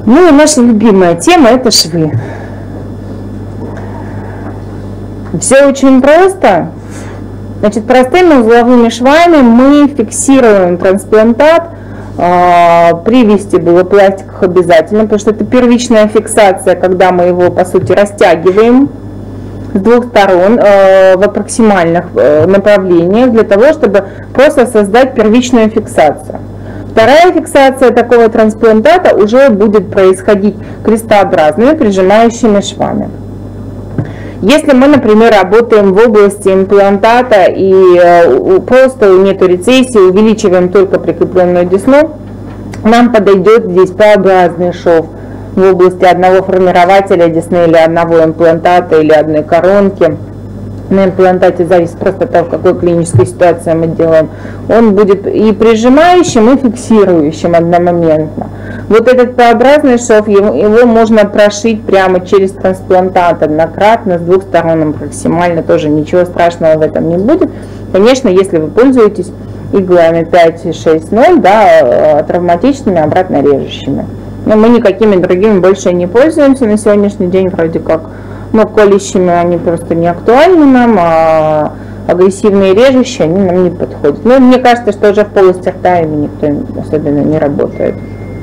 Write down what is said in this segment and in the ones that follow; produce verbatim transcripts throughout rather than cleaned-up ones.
Ну и наша любимая тема – это швы. Все очень просто. Значит, простыми узловыми швами мы фиксируем трансплантат э, при вестибулопластиках обязательно, потому что это первичная фиксация, когда мы его, по сути, растягиваем с двух сторон э, в аппроксимальных э, направлениях для того, чтобы просто создать первичную фиксацию. Вторая фиксация такого трансплантата уже будет происходить крестообразными прижимающими швами. Если мы, например, работаем в области имплантата и э, просто нет рецессии, увеличиваем только прикрепленную десну, нам подойдет здесь П-образный шов в области одного формирователя десны или одного имплантата или одной коронки. На имплантате зависит просто от того, в какой клинической ситуации мы делаем. Он будет и прижимающим, и фиксирующим одномоментно. Вот этот П-образный шов, его, его можно прошить прямо через трансплантат однократно, с двух сторон максимально, тоже ничего страшного в этом не будет. Конечно, если вы пользуетесь иглами пять шесть ноль, да, травматичными, обратно режущими. Но мы никакими другими больше не пользуемся на сегодняшний день, вроде как. Но колющими они просто не актуальны нам, а агрессивные режущие они нам не подходят. Но мне кажется, что уже в полости рта ими никто особенно не работает.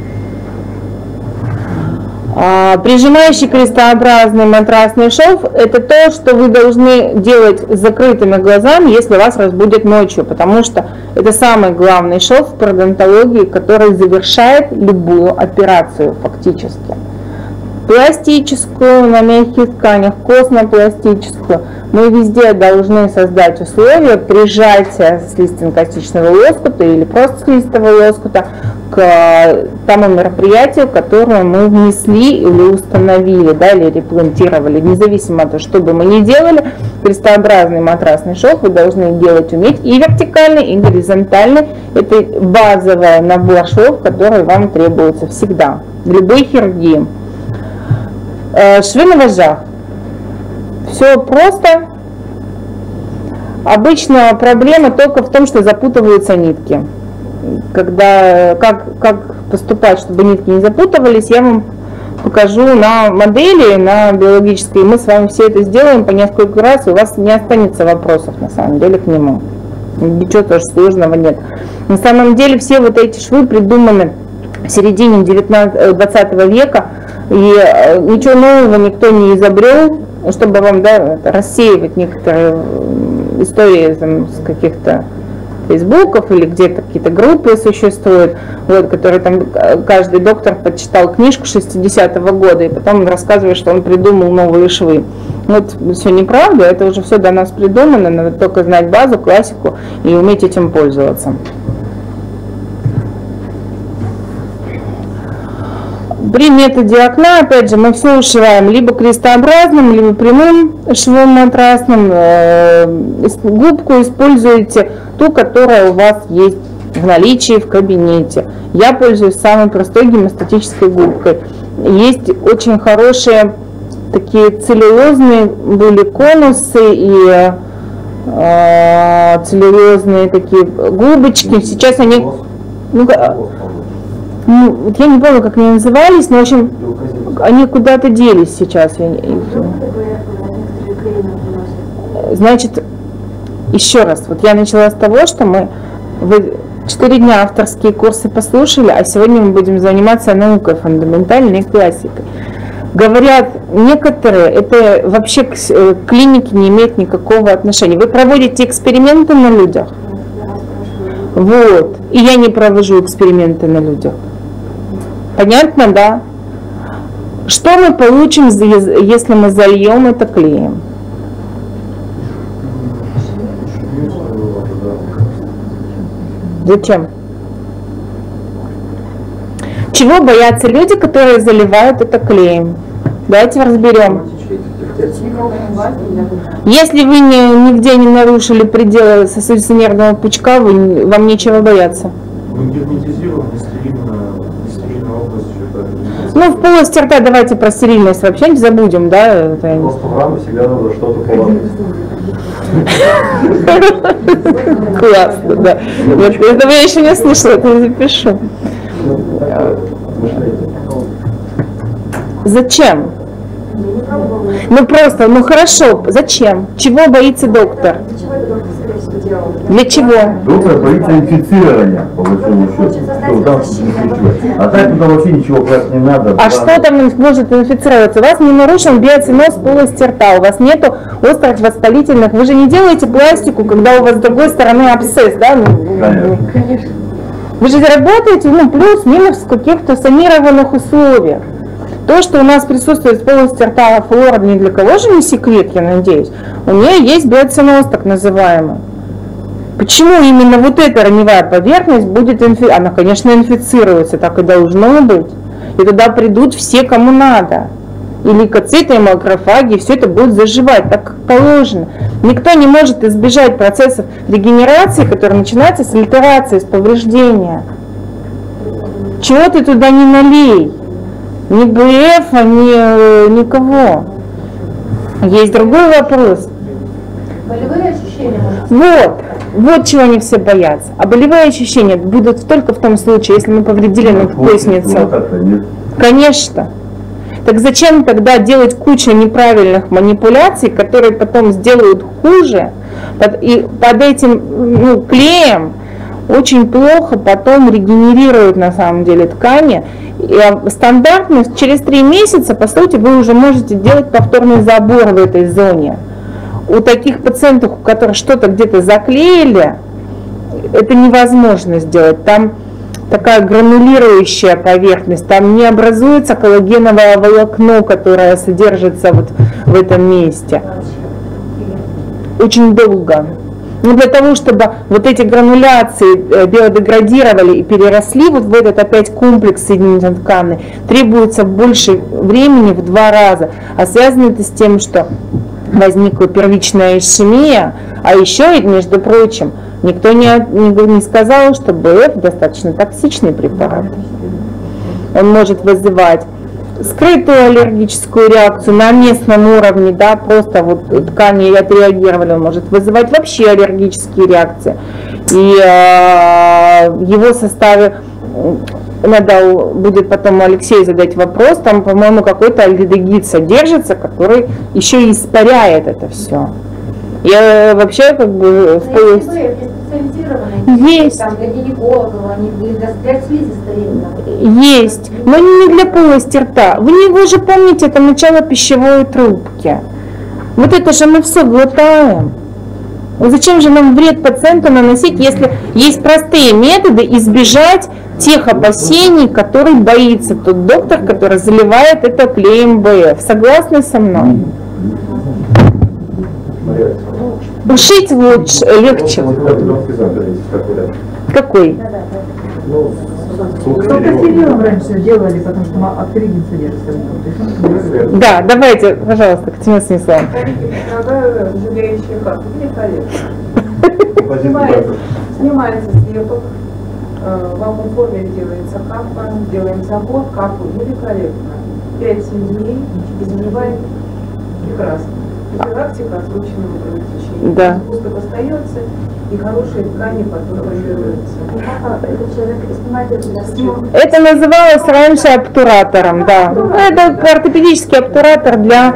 А, прижимающий крестообразный матрасный шов – это то, что вы должны делать с закрытыми глазами, если вас разбудят ночью, потому что это самый главный шов в пародонтологии, который завершает любую операцию фактически. Пластическую, на мягких тканях, костно-пластическую. Мы везде должны создать условия прижатия слизистно-костичного лоскута или просто слизистого лоскута к тому мероприятию, которое мы внесли или установили, да, или реплантировали. Независимо от того, что бы мы ни делали, крестообразный матрасный шов вы должны делать уметь и вертикальный, и горизонтальный. Это базовый набор швов, который вам требуется всегда в любой хирургии. Швы на вожжах. Все просто. Обычно проблема только в том, что запутываются нитки. Когда, как, как поступать, чтобы нитки не запутывались, я вам покажу на модели, на биологической. Мы с вами все это сделаем по несколько раз, и у вас не останется вопросов на самом деле к нему. Ничего тоже сложного нет. На самом деле все вот эти швы придуманы в середине двадцатого века. И ничего нового никто не изобрел, чтобы вам, да, рассеивать некоторые истории там, с каких-то фейсбуков или где-то какие-то группы существуют, вот, которые там каждый доктор почитал книжку шестидесятого года и потом рассказывает, что он придумал новые швы. Вот все неправда, это уже все до нас придумано, надо только знать базу, классику и уметь этим пользоваться. При методе окна, опять же, мы все ушиваем либо крестообразным, либо прямым швом матрасным. Губку используете ту, которая у вас есть в наличии в кабинете. Я пользуюсь самой простой гемостатической губкой. Есть очень хорошие такие целлюлозные были конусы и э, целлюлозные такие губочки. Сейчас они... Ну, Ну, вот я не помню, как они назывались, но, в общем, они куда-то делись сейчас. Значит, еще раз, вот я начала с того, что мы четыре дня авторские курсы послушали, а сегодня мы будем заниматься наукой, фундаментальной классикой. Говорят некоторые, это вообще к клинике не имеет никакого отношения. Вы проводите эксперименты на людях? Вот. И я не провожу эксперименты на людях. Понятно, да? Что мы получим, если мы зальем это клеем? Зачем? Чего боятся люди, которые заливают это клеем? Давайте разберем. Если вы не, нигде не нарушили пределы сосудисто-нервного пучка, вы, вам нечего бояться. Мы герметизируем, стерильная область. Ну, в полости рта давайте про стерильность вообще не забудем, да? Это... Просто в рану всегда надо что-то положить. Классно, да. Вот этого я еще не слышала, это я запишу. Зачем? Ну просто, ну хорошо, зачем? Чего боится доктор? Для чего? Доктор боится инфицирования, по большому счету. А так туда вообще ничего класть не надо. А что там может инфицироваться? У вас не нарушен биоценоз полости рта, у вас нету острых воспалительных. Вы же не делаете пластику, когда у вас с другой стороны абсцесс, да? Конечно. Вы же работаете, ну, плюс-минус в каких-то санированных условиях. То, что у нас присутствует в полости рта флора, ни для кого же не секрет, я надеюсь. У нее есть биоценоз, так называемый. Почему именно вот эта раневая поверхность будет инфицироваться? Она, конечно, инфицируется, так и должно быть. И туда придут все, кому надо. И лейкоциты, и макрофаги, и все это будет заживать, так как положено. Никто не может избежать процессов регенерации, которые начинаются с альтерации, с повреждения. Чего ты туда не налей? Ни БФ, ни никого. Есть другой вопрос. Болевые ощущения? Вот, вот чего они все боятся. А болевые ощущения будут только в том случае, если мы повредили надкосницу. Конечно. Так зачем тогда делать кучу неправильных манипуляций, которые потом сделают хуже, и под этим ну, клеем очень плохо потом регенерируют на самом деле ткани. И стандартно через три месяца, по сути, вы уже можете делать повторный забор в этой зоне. У таких пациентов, у которых что-то где-то заклеили, это невозможно сделать. Там такая гранулирующая поверхность, там не образуется коллагеновое волокно, которое содержится вот в этом месте. Очень долго. Но для того, чтобы вот эти грануляции биодеградировали и переросли вот в этот опять комплекс соединительной ткани, требуется больше времени в два раза. А связано это с тем, что возникла первичная ишемия, а еще, между прочим, никто не, не, не сказал, что БФ достаточно токсичный препарат. Он может вызывать скрытую аллергическую реакцию на местном уровне, да, просто вот ткани отреагировали, он может вызывать вообще аллергические реакции. И э, в его составе надо будет потом Алексею задать вопрос, там, по-моему, какой-то альдегид содержится, который еще и испаряет это все. Я вообще как бы в поиске... Есть. Там, для гинекологов, они для, для слизистой. Есть, но не для полости рта. Вы его же помните, это начало пищевой трубки. Вот это же мы все глотаем. Зачем же нам вред пациенту наносить, если есть простые методы избежать тех опасений, которые боится тот доктор, который заливает это клеем БФ. Согласны со мной? Ушить лучше, легче. Какой? Кафелином раньше делали, потому что акрилин содержится. Да, давайте, пожалуйста, Катерина Станиславовна. Жалеющие капы, великолепно. Снимается слепок, в вакуум-форме делается капа, делаем забор, капу, великолепно. пять-семь дней, измывает прекрасно. Профилактика отсроченного кровотечения. Да. Пусток остается, и хорошие ткани потом формируются. Это называлось раньше обтуратором, да. Это ортопедический обтуратор для...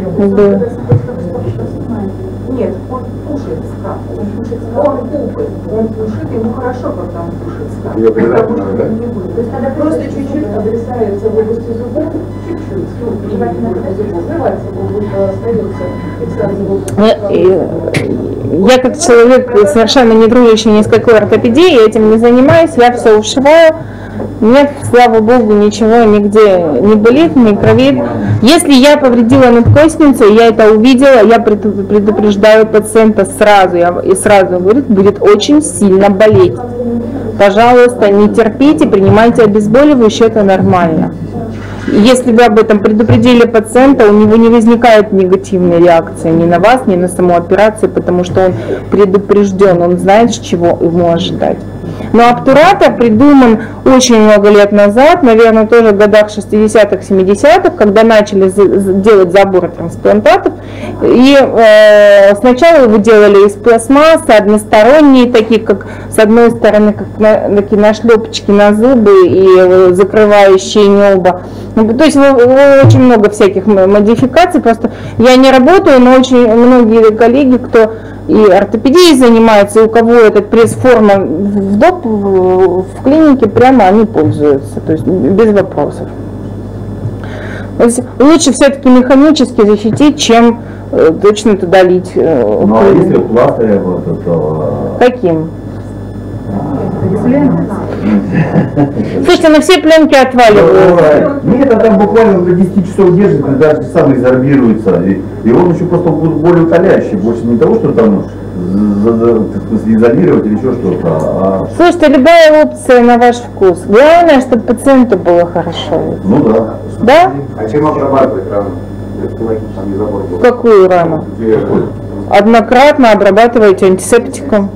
Нет, он кушает скаф. Он купит, он кушает, ему хорошо, когда он кушает скаф. Ее обрезать надо, да? То есть надо просто чуть-чуть обрезается в области зубов, чуть-чуть, ну, желательно в зубов, врывается, остается. Я как человек, совершенно не дружащий ни с какой ортопедией, я этим не занимаюсь, я все ушиваю. Нет, слава богу, ничего нигде не болит, не кровит. Если я повредила надкосницу, я это увидела, я предупреждаю пациента сразу, я и сразу говорю, будет очень сильно болеть. Пожалуйста, не терпите, принимайте обезболивающее, это нормально. Если вы об этом предупредили пациента, у него не возникает негативной реакции ни на вас, ни на саму операцию, потому что он предупрежден, он знает, чего ему ожидать. Но обтуратор придуман очень много лет назад, наверное, тоже в годах шестидесятых, семидесятых, когда начали делать заборы трансплантатов. И э, сначала его делали из пластмассы, односторонние, такие, как с одной стороны, как на, такие нашлепочки на зубы и э, закрывающие небо. Ну, то есть очень много всяких модификаций. Просто я не работаю, но очень многие коллеги, кто и ортопедией занимается, и у кого этот пресс-форма в доп, в клинике, прямо они пользуются, то есть без вопросов. То есть лучше все-таки механически защитить, чем э, точно туда лить. Э, ну а если пластырь вот это... Каким? Слушайте, на все пленки отваливаются. Нет, а там буквально до десяти часов держит, когда сам изорбируется. И, и он еще просто будет более утоляющий. Больше не того, что там изолировать или еще что-то. А... Слушайте, любая опция на ваш вкус. Главное, чтобы пациенту было хорошо. Ну да. Да? А чем обрабатывать рану? Какую рану? Однократно обрабатываете антисептиком.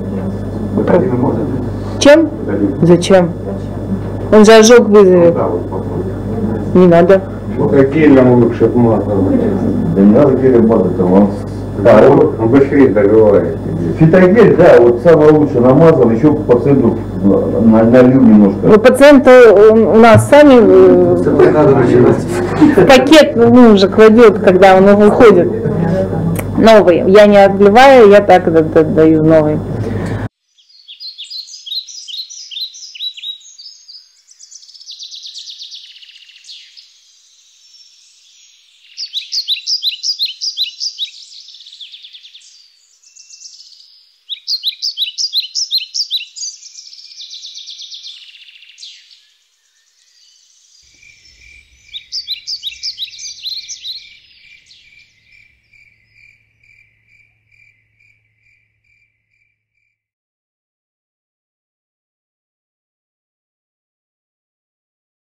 Чем? Зачем? Он же ожог вызовет. Не надо. Гелем лучше обмазывать. Да не надо гелем мазать, он, да, он, Он быстрее добивает. фитогель, да, вот самое лучшее намазал, еще пациенту налил немножко. Ну, пациенты у нас сами в пакет ну, уже кладет, когда он выходит. Новый. Я не отливаю, я так даю новый.